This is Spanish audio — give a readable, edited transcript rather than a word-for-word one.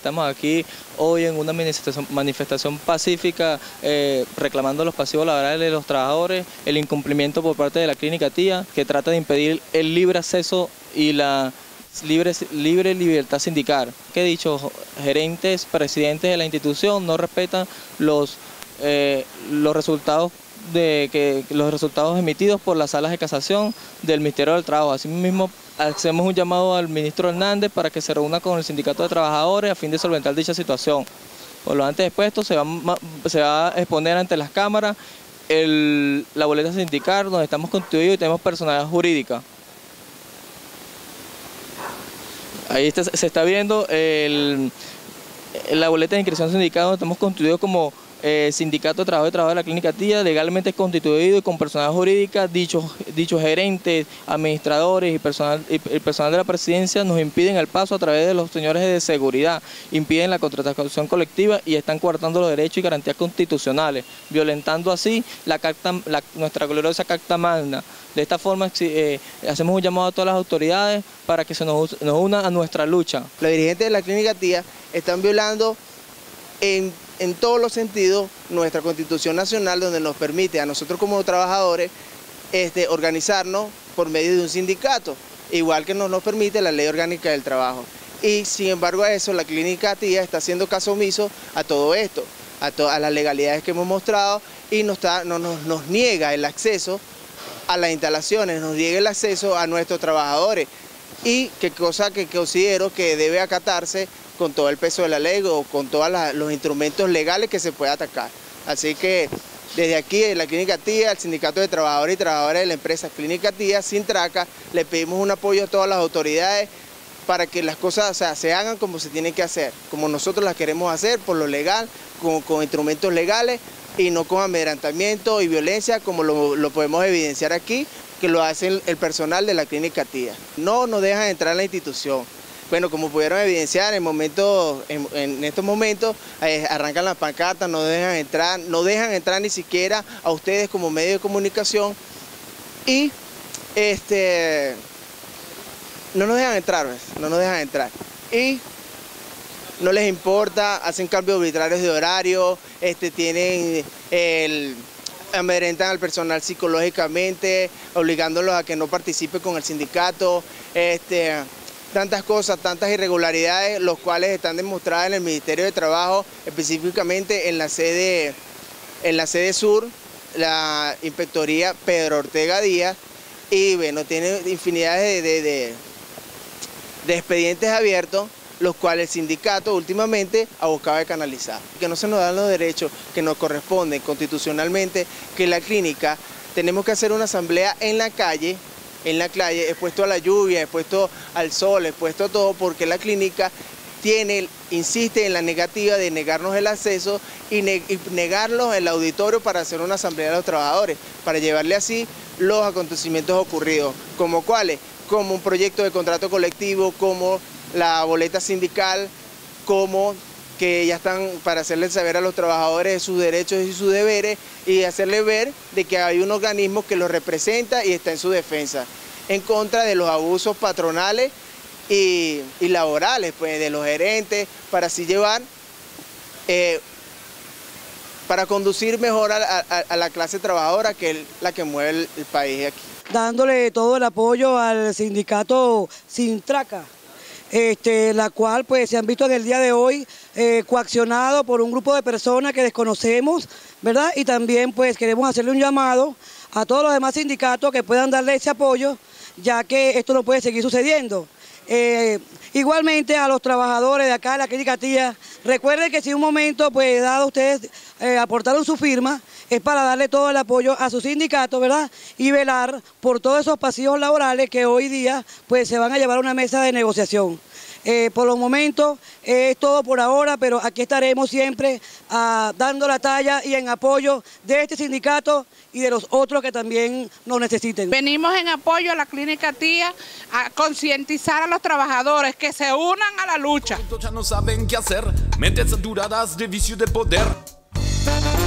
Estamos aquí hoy en una manifestación pacífica reclamando los pasivos laborales de los trabajadores, el incumplimiento por parte de la Clínica Tía, que trata de impedir el libre acceso y la libre libertad sindical. Que dicho, gerentes, presidentes de la institución no respetan los resultados emitidos por las salas de casación del Ministerio del Trabajo. Asimismo, hacemos un llamado al ministro Hernández para que se reúna con el sindicato de trabajadores a fin de solventar dicha situación. Por lo antes expuesto, se va a exponer ante las cámaras la boleta sindical, donde estamos constituidos y tenemos personalidad jurídica. Ahí se está viendo la boleta de inscripción sindical, donde estamos constituidos como sindicato de trabajo de la Clínica Tía, legalmente constituido y con personalidad jurídica. Dichos gerentes, administradores y personal de la presidencia nos impiden el paso a través de los señores de seguridad, impiden la contratación colectiva y están coartando los derechos y garantías constitucionales, violentando así nuestra gloriosa Carta Magna. De esta forma hacemos un llamado a todas las autoridades para que se nos unan a nuestra lucha. Los dirigentes de la Clínica Tía están violando en todos los sentidos nuestra Constitución Nacional, donde nos permite a nosotros como trabajadores organizarnos por medio de un sindicato, igual que nos permite la Ley Orgánica del Trabajo. Y sin embargo a eso la Clínica Tía está haciendo caso omiso a todo esto, a las legalidades que hemos mostrado, y nos niega el acceso a las instalaciones, nos niega el acceso a nuestros trabajadores, y que cosa que considero que debe acatarse con todo el peso de la ley o con todos los instrumentos legales que se pueda atacar. Así que desde aquí, en la Clínica Tía, el Sindicato de Trabajadores y Trabajadoras de la empresa Clínica Tía, Sintraca, le pedimos un apoyo a todas las autoridades para que las cosas se hagan como se tienen que hacer, como nosotros las queremos hacer, por lo legal, con instrumentos legales y no con amedrentamiento y violencia, como lo podemos evidenciar aquí, que lo hace el personal de la Clínica Tía. No nos dejan entrar en la institución. Bueno, como pudieron evidenciar, en estos momentos arrancan las pancartas, no dejan entrar ni siquiera a ustedes como medio de comunicación, y no nos dejan entrar, y no les importa, hacen cambios arbitrarios de horario, amedrentan al personal psicológicamente, obligándolos a que no participe con el sindicato, tantas cosas, tantas irregularidades, los cuales están demostradas en el Ministerio de Trabajo, específicamente en la sede sur, la inspectoría Pedro Ortega Díaz, y bueno, tiene infinidad de expedientes abiertos, los cuales el sindicato últimamente ha buscado de canalizar. Que no se nos dan los derechos que nos corresponden constitucionalmente, que la clínica tenemos que hacer una asamblea en la calle, expuesto a la lluvia, expuesto al sol, expuesto a todo, porque la clínica insiste en la negativa de negarnos el acceso y negarnos el auditorio para hacer una asamblea de los trabajadores, para llevarle así los acontecimientos ocurridos, como cuáles, como un proyecto de contrato colectivo, como la boleta sindical, como que ya están para hacerles saber a los trabajadores sus derechos y sus deberes, y hacerles ver de que hay un organismo que los representa y está en su defensa, en contra de los abusos patronales y laborales, pues, de los gerentes, para así llevar, para conducir mejor a la clase trabajadora, que es la que mueve el país aquí. Dándole todo el apoyo al sindicato Sintraca, la cual pues se han visto en el día de hoy coaccionado por un grupo de personas que desconocemos, ¿verdad? Y también pues queremos hacerle un llamado a todos los demás sindicatos que puedan darle ese apoyo, ya que esto no puede seguir sucediendo. Igualmente a los trabajadores de acá de la Clínica Tía, recuerden que si un momento pues dado ustedes aportaron su firma, es para darle todo el apoyo a su sindicato, ¿verdad? Y velar por todos esos pasivos laborales que hoy día pues se van a llevar a una mesa de negociación. Por los momentos es todo por ahora, pero aquí estaremos siempre dando la talla y en apoyo de este sindicato y de los otros que también nos necesiten. Venimos en apoyo a la Clínica Tía a concientizar a los trabajadores que se unan a la lucha. Ya no saben qué hacer, mentes saturadas de vicio de poder.